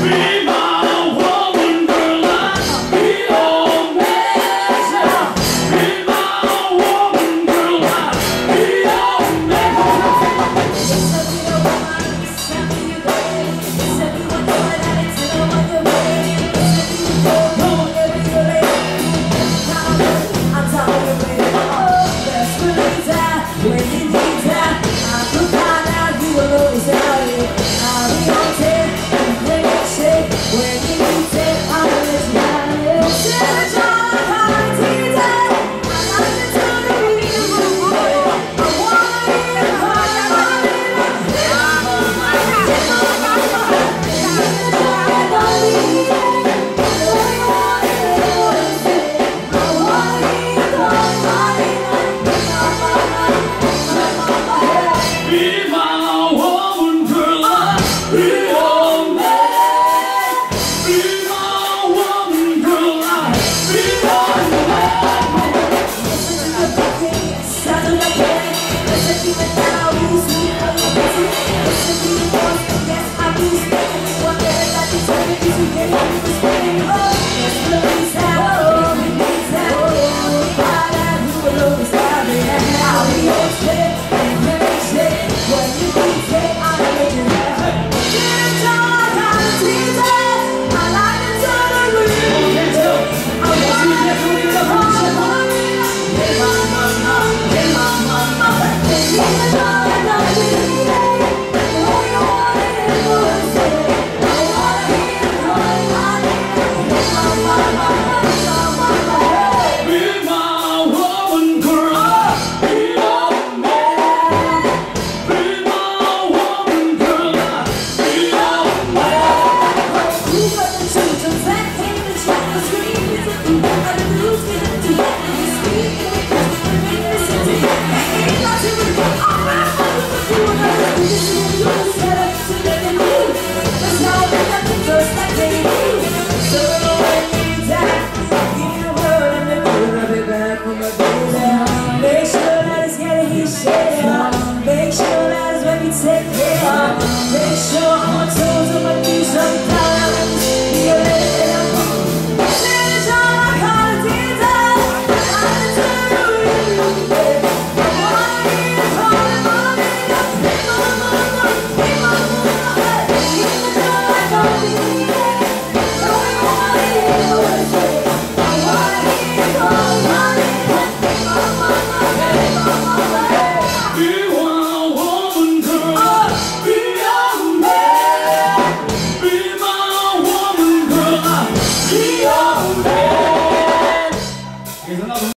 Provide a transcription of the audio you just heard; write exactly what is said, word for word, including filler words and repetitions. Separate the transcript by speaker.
Speaker 1: Make sure I'm toes on my knees sometimes. You're letting up. Finish all my qualities up. I'm determined. I wanna hear you calling my name. Hey mama, mama, hey mama, mama. Give me the joy I don't need it. So we wanna hear what you say. I wanna hear you calling my name. Hey mama, mama, hey mama, mama.
Speaker 2: You are a woman, girl. Be your man. Be my woman, girl. Be your man.